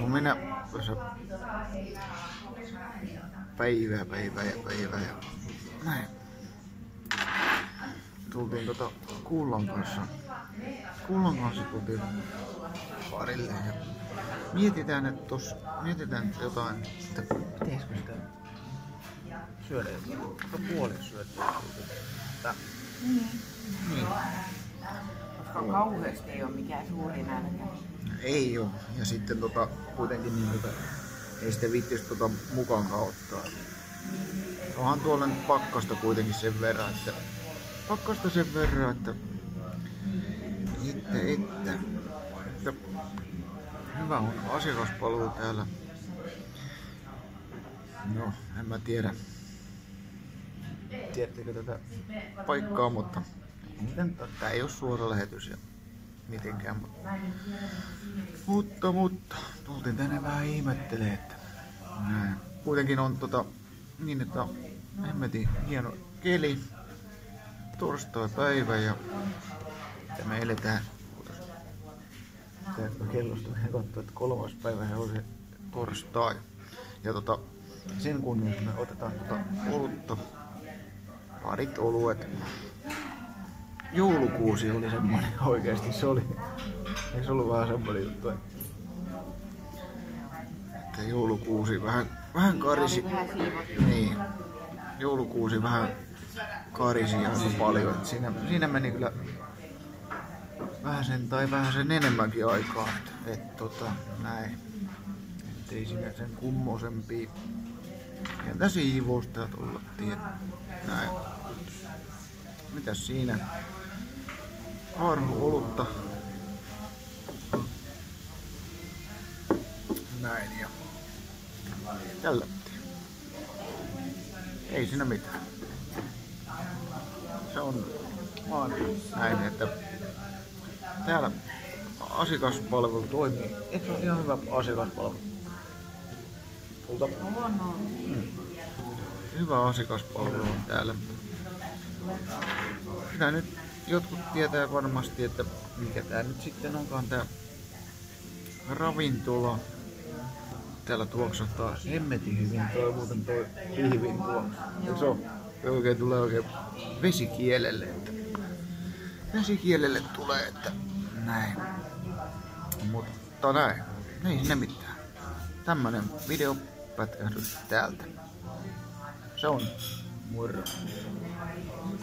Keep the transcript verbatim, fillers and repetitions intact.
kun minä tuossa päivää, päivää ja päivää ja näin. Tultiin tota Kullan kanssa, Kullan kanssa tultiin parille ja mietitään, että tos, mietitään jotain, että pitäisikö sitä syödä jotain, mutta puolen syödä. Niin. Niin. Koska kauheasti ei ole mikään suuri nälkä. Ei oo. Ja sitten tota, kuitenkin niin, tota, ei sitä viittis tota mukaan ottaa. Onhan tuolla nyt pakkasta kuitenkin sen verran, että pakkasta sen verran, että että, että, että hyvä on asiakaspalvelu täällä. No, en mä tiedä. Tiedättekö tätä paikkaa, mutta tää ei oo suora lähetys ja mitenkään. Mutta, mutta, mutta tultiin tänne vähän ihmettelee, että näin. Kuitenkin on tota niin, että hemmetin hieno keli. Torstai päivä ja me eletään. Teetkö kellosta vähän katsoa, että kolmas päivä on se torstai. Ja tota, sen kunniassa me otetaan tota olutta. Parit oluet. Joulukuusi oli semmoinen oikeesti, se oli. Eikö se ollut vähän semmoinen juttu, että joulukuusi vähän, vähän karisi. Niin. Joulukuusi vähän karisi aika paljon. Et siinä, siinä meni kyllä vähän sen tai vähän sen enemmänkin aikaa. Et, et tota näin. Et ei siinä sen kummosempia. Sieltä siivousta ja tullattiin. Näin. Mitäs siinä? Harhu olutta. Näin ja tällättiin. Ei siinä mitään. Se on vaan näin, että täällä asiakaspalvelu toimii. Eikö se ole ihan hyvä asiakaspalvelu? Kulta? Hmm. Hyvä asiakaspalvelu on täällä. Sitä nyt jotkut tietää varmasti, että mikä tää nyt sitten onkaan tää ravintola. Täällä tuoksahtaa hemmetin hyvin, toi muuten toi pihvin tuoksu. Eikö se oo? Se oikein tulee oikein vesikielelle. Että vesikielelle tulee, että näin. Mutta näin. Ei siinä mitään. Tämmönen videopätkähdys täältä. Se on moro.